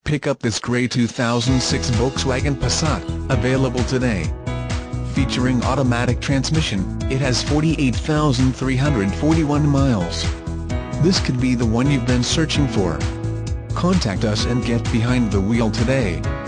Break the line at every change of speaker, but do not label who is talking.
Pick up this grey 2006 Volkswagen Passat, available today. Featuring automatic transmission, it has 48,341 miles. This could be the one you've been searching for. Contact us and get behind the wheel today.